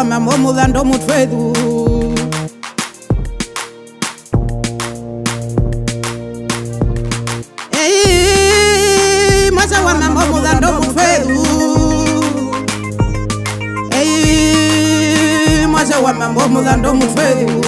wa mambo mudhando mutwedu Mwase wa mambo mudhando mutwedu Mwase wa mambo mudhando mutwedu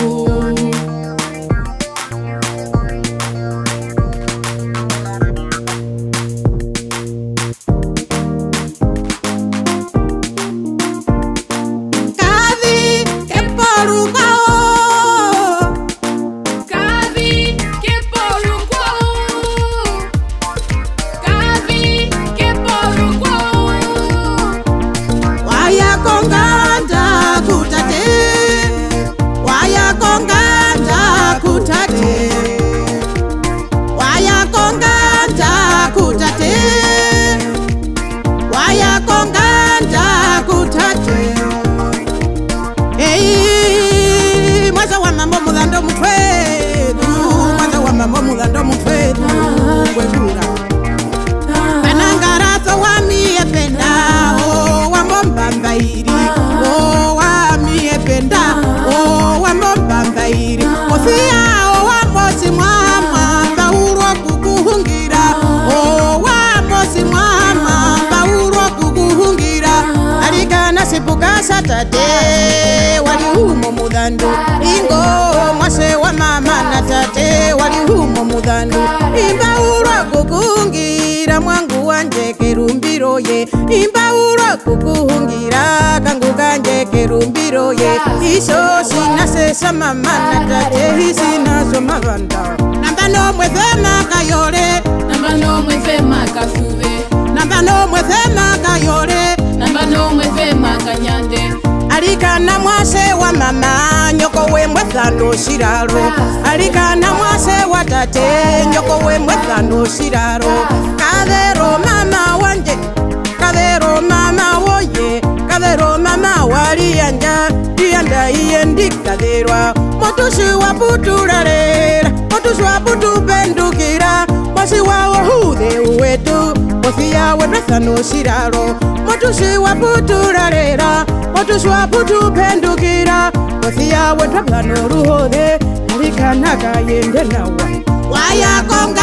Tate wali humo mudhando ingo mwase wa mama na tate wali humo mudhando imba urwa kukungira mwangu wanje kerumbiro ye imba urwa kukungira kangu kanje kerumbiro ye iso sinasesa mama na tate hisi nazo mavanda namba no mwefema kayore namba no mwefema kasuve namba no mwefema kayore namba no mwefema kanyande Alikana mwase wa mama nyoko we mwethano shiraro Alikana mwase wa tate nyoko we mwethano shiraro Kadero mama wanje Kadero mama woye Kadero mama wali anja Dianda iendi kaderwa Motushi wa putu rarera Motushi wa putu pendukira Mwasi wa wahude uwetu Wafia we mwethano shiraro Motushi wa putu rarera Motushwa putu pendukira Wafia wedrabano ruhode Alikana kayende nawa Waya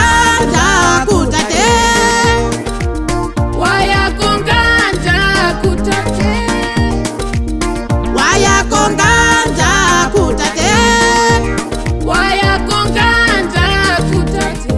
konganja kutate Waya konganja kutate Waya konganja kutate Waya konganja kutate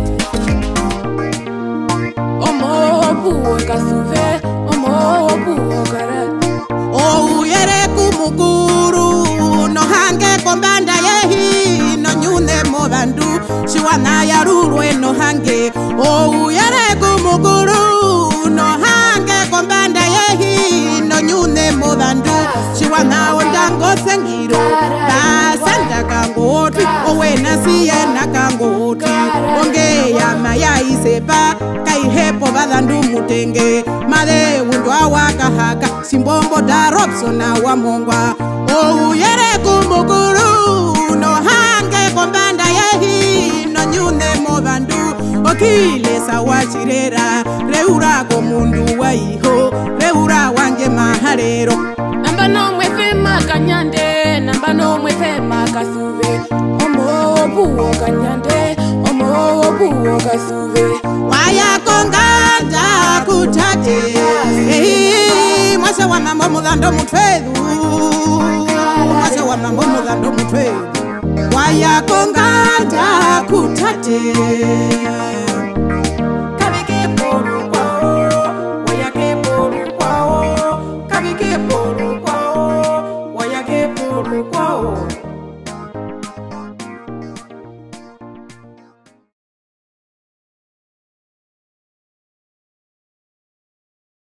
Omo opuo kasuve Omo opuo karate Yere kumukuru no hange kombanda yehi no nyune mobandu shiwana ya rurwe no hange yere kumukuru no hange kombanda yehi no nyune mobandu shiwana ondango sengiro basanda kangoti owena siyena kangoti onge ya maya isepa kaihepo badandu mutenge made undwa wakahaka simbombo da Robsona wa mongwa yere kumukuru no hange kombanda yehi no nyune mobandu okile sawachirera reura ko mundu wa iho reura wanje maharero namba no mwefema kanyande namba no mwefema kasuve omo buo kanyande omo buo kasuve waya konganja kutate Mwase wa mambo mudhando mutwedu Mwase wa mambo mudhando mutwedu Waya konganja kutate